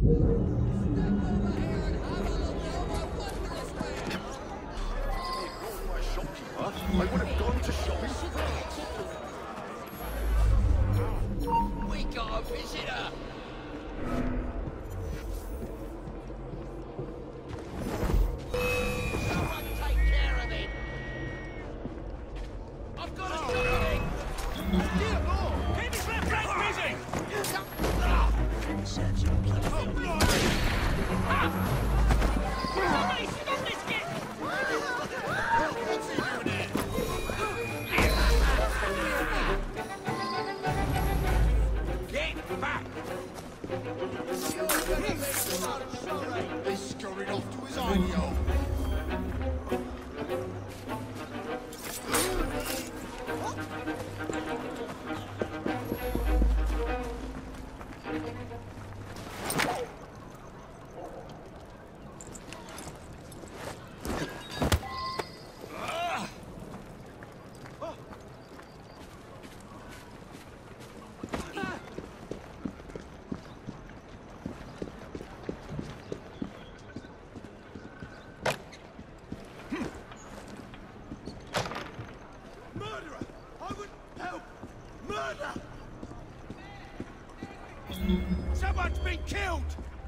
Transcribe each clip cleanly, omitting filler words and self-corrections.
I would have gone to shopping first. We got a visitor! Someone take care of him! I've got a shotgun! Dear Lord! Keep his left hand busy! Somebody stop this kid! What's he doing here? Get back! He scurried off to his own yo. Someone's been killed!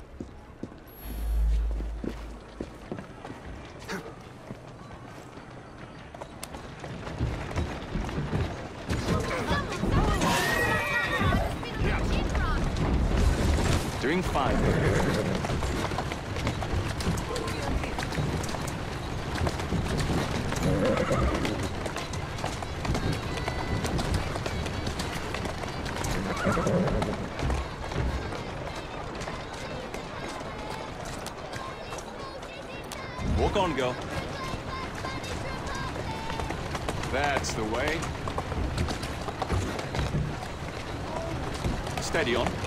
Doing fine. Walk on, girl. That's the way. Steady on.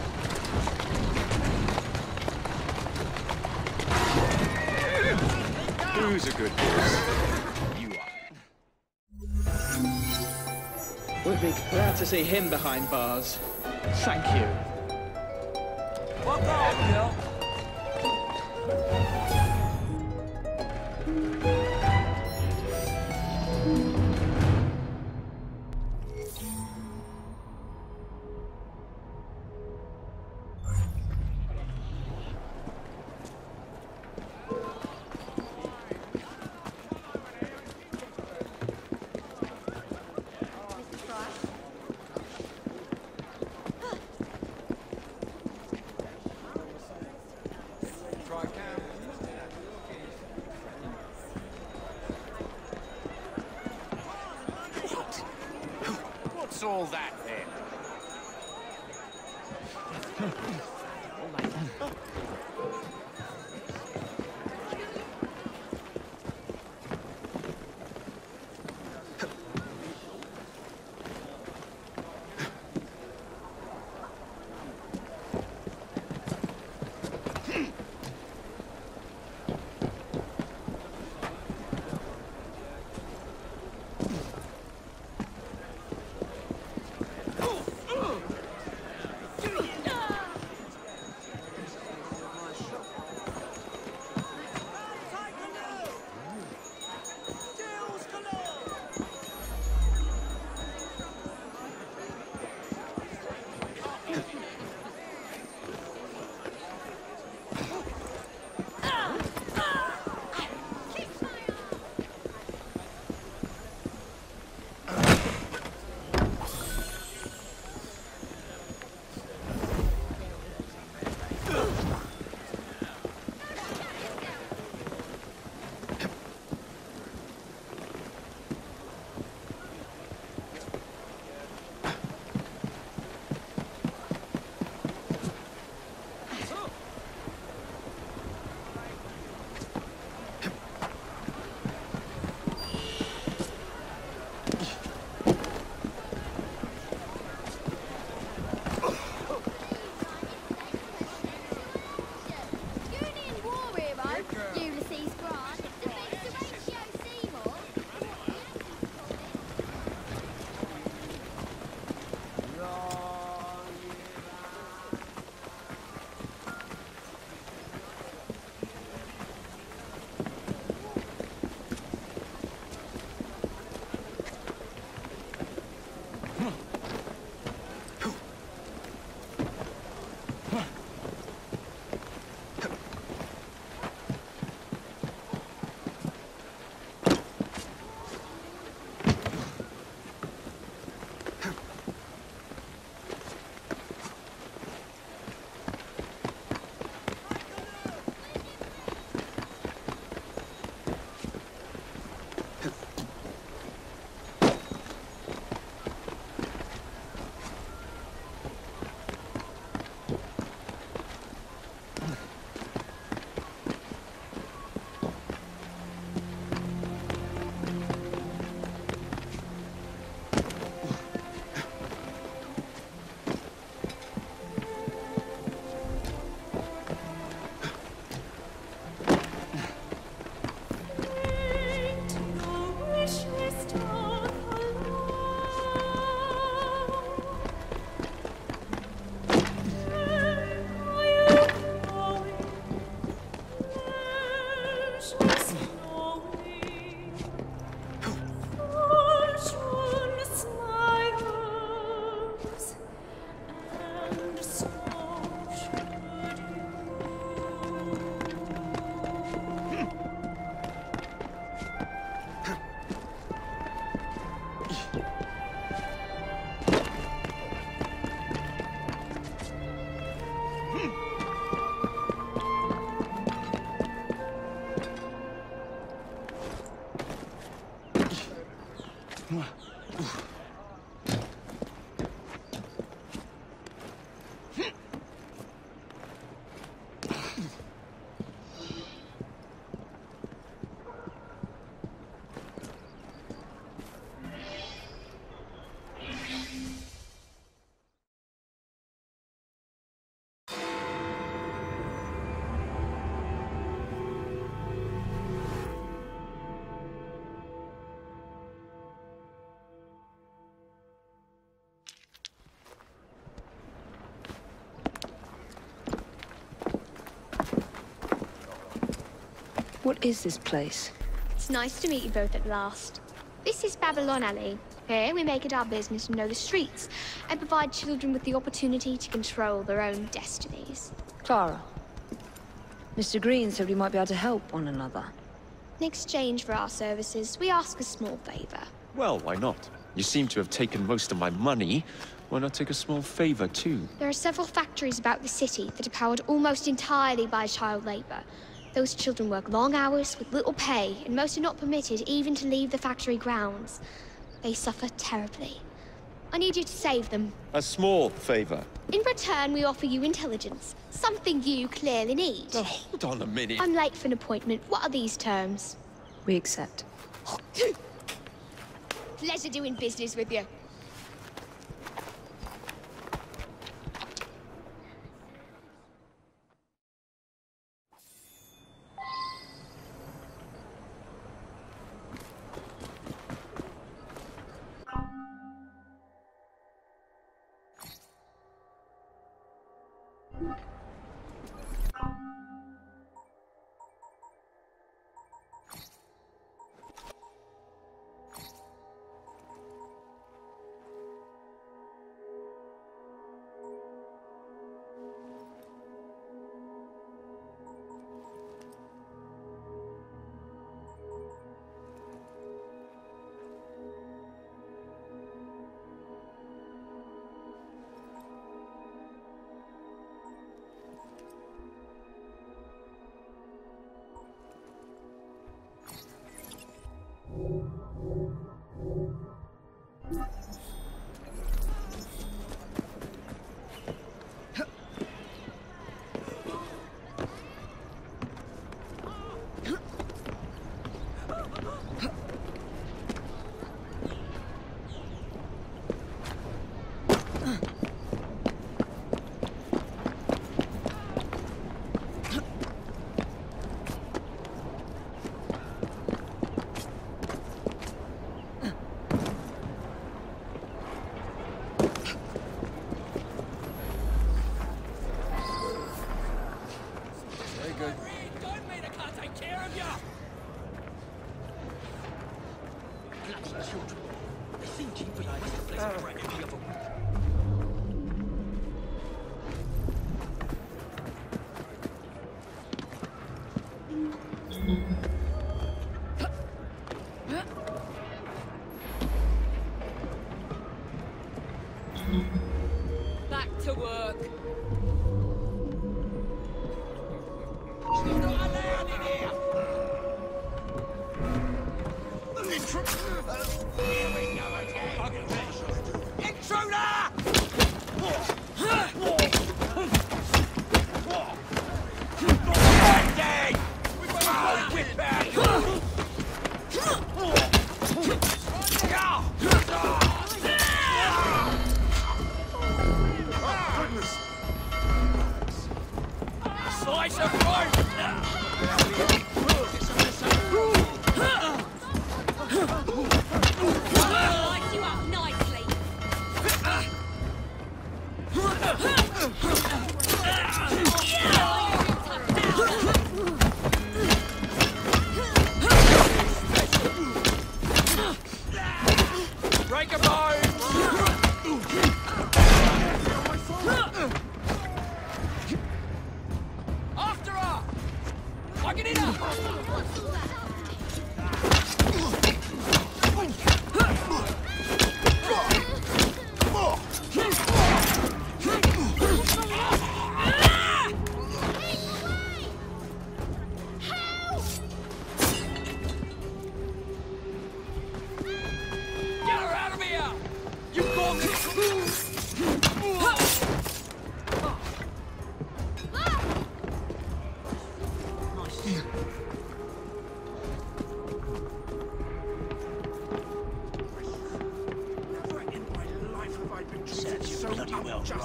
Who's a good horse? You are. Would be glad to see him behind bars. Thank you. Walk on, girl! What's all that then? What is this place? It's nice to meet you both at last. This is Babylon Alley. Here we make it our business to know the streets and provide children with the opportunity to control their own destinies. Clara. Mr. Green said we might be able to help one another. In exchange for our services, we ask a small favor. Well, why not? You seem to have taken most of my money. Why not take a small favor, too? There are several factories about the city that are powered almost entirely by child labor. Those children work long hours with little pay, and most are not permitted even to leave the factory grounds. They suffer terribly. I need you to save them. A small favor. In return, we offer you intelligence, something you clearly need. Oh, hold on a minute. I'm late for an appointment. What are these terms? We accept. Pleasure doing business with you. Back to work.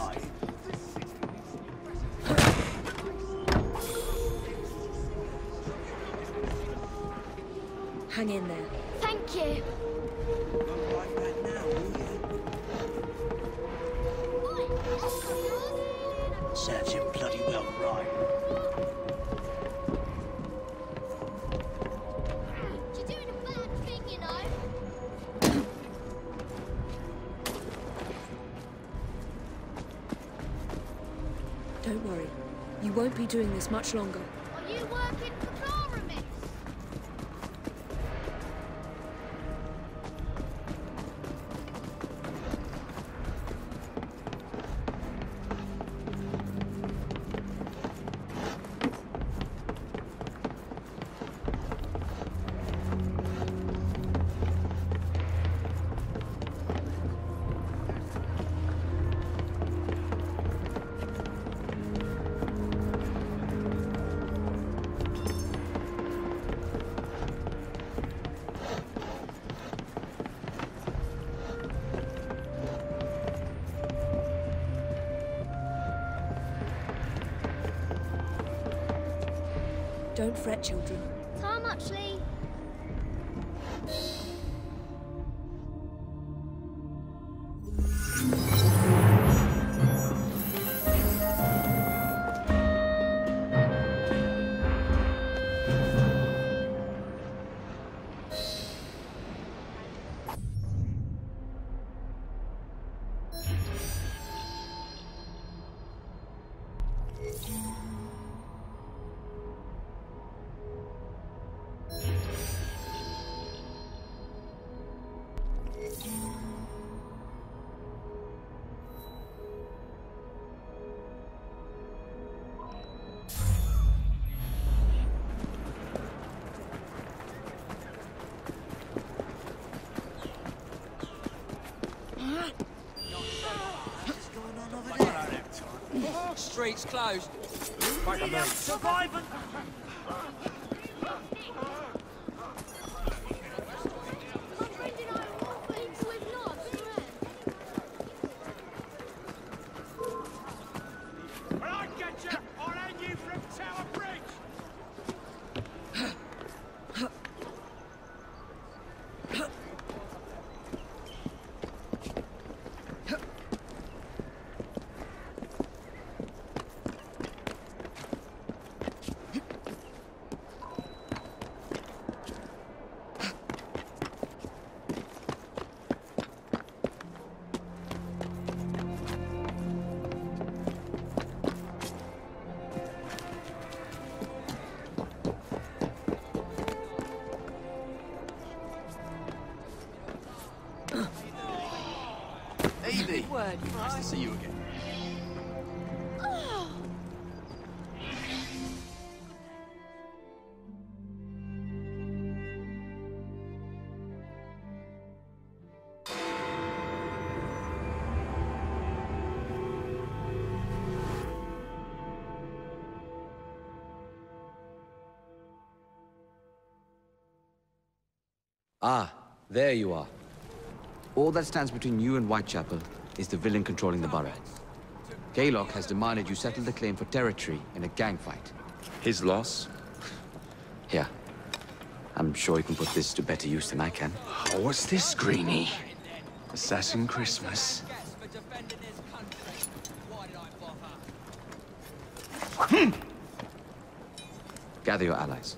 Hang in there. Thank you. Serves him bloody well right. You're doing a bad thing, you know. Don't worry. You won't be doing this much longer. Are you working for Clara, miss? Don't fret, children. Tom, actually. Street's closed. Surviving! When I get you, I'll hang you from Tower Bridge. Evie! Nice to see you again. Ah, there you are. All that stands between you and Whitechapel is the villain controlling the borough. Kaylock has demanded you settle the claim for territory in a gang fight. His loss? Here. I'm sure you can put this to better use than I can. Oh, what's this, Greenie? Assassin Christmas. Gather your allies.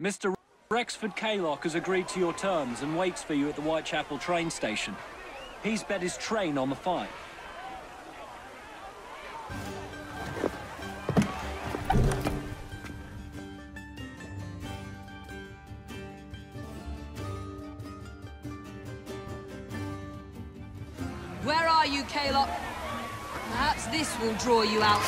Mr. Rexford Kaylock has agreed to your terms and waits for you at the Whitechapel train station. He's bet his train on the fight. Where are you, Kaylock? Perhaps this will draw you out.